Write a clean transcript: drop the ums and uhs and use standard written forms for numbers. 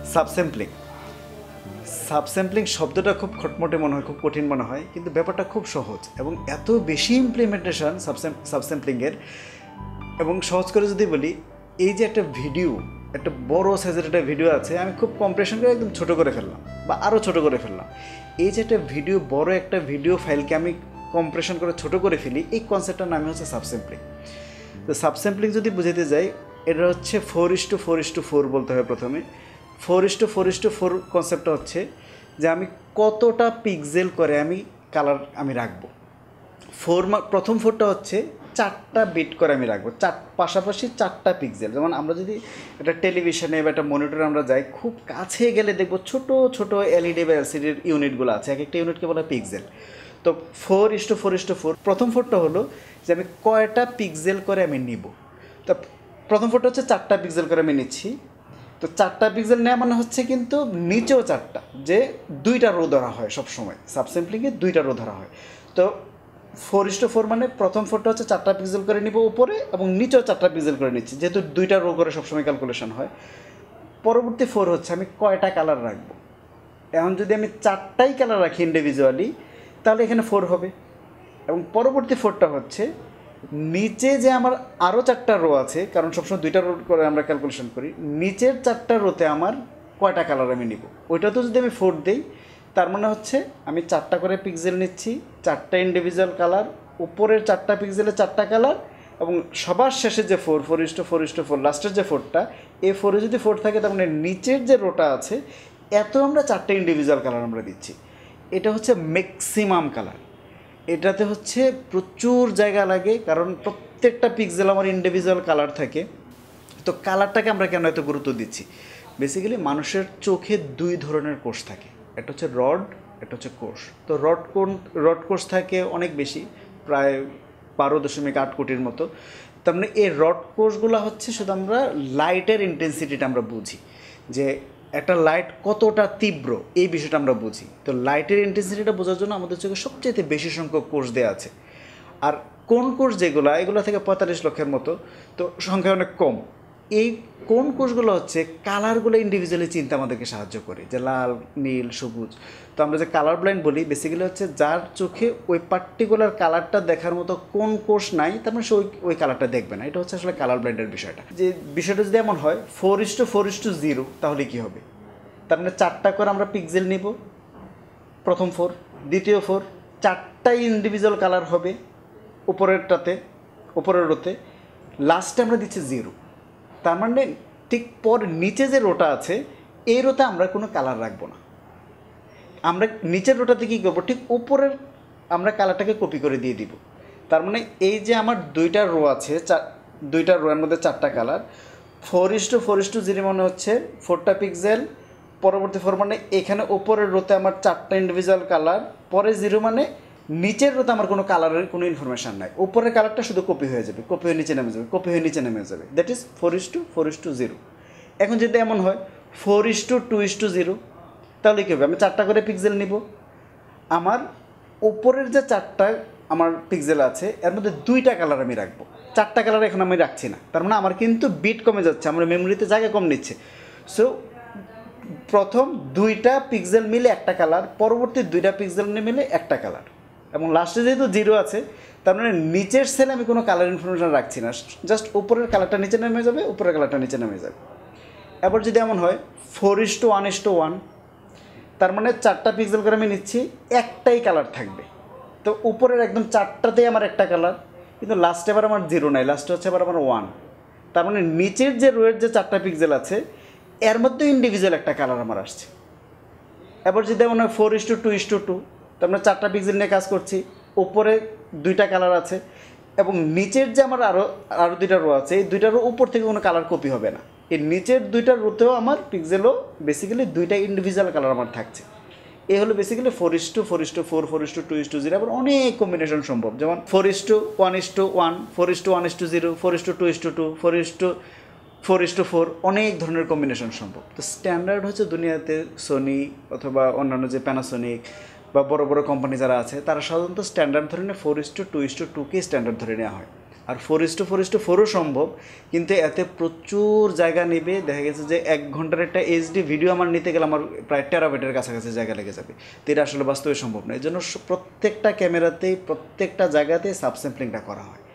সাবস্যাম্পলিং সাবস্যাম্পলিং শব্দটা খুব খটমটে মনে হয়, খুব কঠিন মনে হয়, কিন্তু ব্যাপারটা খুব সহজ এবং এত বেশি ইমপ্লিমেন্টেশন সাবস্যাম্পলিংয়ের। এবং সহজ করে যদি বলি, এই যে একটা ভিডিও, একটা বড় সাইজের একটা ভিডিও আছে, আমি খুব কম্প্রেশন করে একদম ছোটো করে ফেললাম বা আরও ছোটো করে ফেললাম। এই যে একটা ভিডিও, বড় একটা ভিডিও ফাইলকে আমি কম্প্রেশন করে ছোটো করে ফেলি, এই কনসেপ্টটার নামই হচ্ছে সাবস্যাম্পলিং। তো সাবস্যাম্পলিং যদি বুঝাতে যাই, এটা হচ্ছে 4:4:4 বলতে হবে প্রথমে। 4:4:4 কনসেপ্টটা হচ্ছে যে আমি কতটা পিক্সেল করে আমি কালার আমি রাখবো। প্রথম 4টা হচ্ছে 4টা বিট করে আমি রাখবো, পাশাপাশি 4টা পিক্সেল। যেমন আমরা যদি একটা টেলিভিশনে বা একটা মনিটরে আমরা যাই, খুব কাছে গেলে দেখবো ছোটো ছোটো এলইডি বা এলসিডির ইউনিটগুলো আছে, এক একটা ইউনিটকে বলা হয় পিক্সেল। তো 4:4:4 প্রথম 4টা হলো যে আমি কয়টা পিক্সেল করে আমি নিব। তো প্রথম 4টা হচ্ছে 4টা পিক্সেল করে আমি নিচ্ছি। তো 4টা পিক্সেল নেওয়া মানে হচ্ছে কিন্তু নিচেও 4টা, যে 2টা রো ধরা হয় সবসময়, সাবস্যাম্পলিংয়ে 2টা রো ধরা হয়। তো 4:4 মানে প্রথম 4টা হচ্ছে 4টা পিক্সেল করে নিব উপরে, এবং নিচেও 4টা পিক্সেল করে নিচ্ছি, যেহেতু 2টা রো করে সবসময় ক্যালকুলেশন হয়। পরবর্তী 4 হচ্ছে আমি কয়টা কালার রাখবো। এখন যদি আমি 4টাই কালার রাখি ইন্ডিভিজুয়ালি, তাহলে এখানে 4 হবে। এবং পরবর্তী 4টা হচ্ছে নিচে যে আমার আরও 4টা রো আছে, কারণ সবসময় 2টা রো করে আমরা ক্যালকুলেশন করি, নিচের 4টা রোতে আমার কয়টা কালার আমি নিব, ওইটাতেও যদি আমি 4 দিই, তার মানে হচ্ছে আমি 4টা করে পিক্সেল নিচ্ছি, 4টা ইন্ডিভিজুয়াল কালার, উপরের 4টা পিক্সেলে 4টা কালার, এবং সবার শেষে যে 4:4:4 লাস্টের যে 4টা, এই 4-এ যদি 4 থাকে, তার মানে নিচের যে রোটা আছে এত আমরা 4টা ইন্ডিভিজুয়াল কালার আমরা দিচ্ছি। এটা হচ্ছে ম্যাক্সিমাম কালার। এটাতে হচ্ছে প্রচুর জায়গা লাগে, কারণ প্রত্যেকটা পিক্সেল আমার ইন্ডিভিজুয়াল কালার থাকে। তো কালারটাকে আমরা কেন এত গুরুত্ব দিচ্ছি? বেসিক্যালি মানুষের চোখে 2 ধরনের কোষ থাকে, একটা হচ্ছে রড, একটা হচ্ছে কোষ। তো রড কোষ থাকে অনেক বেশি, প্রায় 12.8 কোটির মতো। তার মানে এই রড কোষগুলো হচ্ছে শুধু আমরা লাইটের ইন্টেন্সিটিটা আমরা বুঝি, যে একটা লাইট কতটা তীব্র, এই বিষয়টা আমরা বুঝি। তো লাইটের ইন্টেন্সিটিটা বোঝার জন্য আমাদের চোখে সবচেয়ে বেশি সংখ্যক কোষ দেওয়া আছে। আর কোন কোষ এগুলো থেকে 45 লক্ষের মতো, তো সংখ্যা অনেক কম। এই কোন কোষগুলো হচ্ছে কালারগুলো ইন্ডিভিজুয়ালি চিনতে আমাদেরকে সাহায্য করে, যে লাল, নীল, সবুজ। তো আমরা যে কালার ব্লাইন্ড বলি, বেসিক্যালি হচ্ছে যার চোখে ওই পার্টিকুলার কালারটা দেখার মতো কোন কোষ নাই, তার মানে সে ওই কালারটা দেখবে না। এটা হচ্ছে আসলে কালার ব্লাইন্ডের বিষয়টা। যে বিষয়টা যদি এমন হয় 4:4:0, তাহলে কী হবে? তার মানে 4টা করে আমরা পিক্সেল নিব, প্রথম 4, দ্বিতীয় 4, 4টাই ইন্ডিভিজুয়াল কালার হবে উপরের রোতে, লাস্টে আমরা দিচ্ছি 0। তার মানে ঠিক পর নিচে যে রোটা আছে, এই রোতে আমরা কোনো কালার রাখবো না। আমরা নিচের রোটাতে কী করবো, ঠিক উপরের আমরা কালারটাকে কপি করে দিয়ে দিব। তার মানে এই যে আমার 2টা রো আছে, 2টা রোয়ের মধ্যে 4টা কালার, 4:4:0 মনে হচ্ছে 4টা পিক্সেল, পরবর্তী 4 মানে এখানে উপরের রোতে আমার 4টা ইন্ডিভিজুয়াল কালার, পরে 0 মানে নিচের রোতে আমার কোনো কালারের কোনো ইনফরমেশান নাই, উপরের কালারটা শুধু কপি হয়ে যাবে, কপি হয়ে নিচে নেমে যাবে, দ্যাট ইজ 4:4:0। এখন যদি এমন হয় 4:2:0, তাহলে কী হবে? আমি 4টা করে পিক্সেল নিব, আমার উপরের যে 4টা আমার পিক্সেল আছে এর মধ্যে 2টা কালার আমি রাখবো, 4টা কালার এখন আমি রাখছি না। তার মানে আমার কিন্তু বিট কমে যাচ্ছে, আমার মেমোরিতে জায়গা কম নিচ্ছে। সো প্রথম 2টা পিক্সেল মিলে একটা কালার, পরবর্তী 2টা পিক্সেল মিলে একটা কালার, এবং লাস্টে যেহেতু 0 আছে, তার মানে নিচের সেলে আমি কোনো কালার ইনফরমেশন রাখছি না, জাস্ট উপরের কালারটা নিচে নেমে যাবে, উপরের কালারটা নিচে নেমে যাবে। এবার যদি এমন হয় 4:1:1, তার মানে 4টা পিক্সেল করে আমি নিচ্ছি, একটাই কালার থাকবে। তো উপরের একদম 4টাতেই আমার একটা কালার, কিন্তু লাস্টে এবার আমার 0 নাই, লাস্টে হচ্ছে এবার আমার 1। তার মানে নিচের যে রোয়ের যে 4টা পিক্সেল আছে এর মধ্যে ইন্ডিভিজুয়াল একটা কালার আমার আসছে। এবার যদি এমন হয় 4:2:2, তার মানে 4টা পিক্সেল নিয়ে কাজ করছি, উপরে 2টা কালার আছে, এবং নিচের যে আমার আরও 2টা রো আছে, এই 2টা রো উপর থেকে কোনো কালার কপি হবে না। এই নিচের 2টা রোতেও আমার পিক্সেলও বেসিক্যালি 2টা ইন্ডিভিজুয়াল কালার আমার থাকছে। এই হলো বেসিক্যালি 4:4:4, 4:2:0। আবার অনেক কম্বিনেশন সম্ভব, যেমন 4:1:1, 4:1:0, 4:2:2, 4:4, অনেক ধরনের কম্বিনেশন সম্ভব। তো স্ট্যান্ডার্ড হচ্ছে দুনিয়াতে সোনি অথবা অন্যান্য যে প্যানাসোনিক বা বড় বড় কোম্পানি যারা আছে, তারা সাধারণত স্ট্যান্ডার্ড ধরে নেয় 4:2:2কে স্ট্যান্ডার্ড ধরে নেওয়া হয়। আর 4:4:4ও সম্ভব, কিন্তু এতে প্রচুর জায়গা নেবে। দেখা গেছে যে 1 ঘন্টার একটা এইচডি ভিডিও আমার নিতে গেলে আমার প্রায় টেরাবাইটের কাছাকাছি জায়গা লেগে যাবে। তো এটা আসলে বাস্তবে সম্ভব না। এই জন্য প্রত্যেকটা ক্যামেরাতেই প্রত্যেকটা জায়গাতেই সাবস্যাম্পলিংটা করা হয়।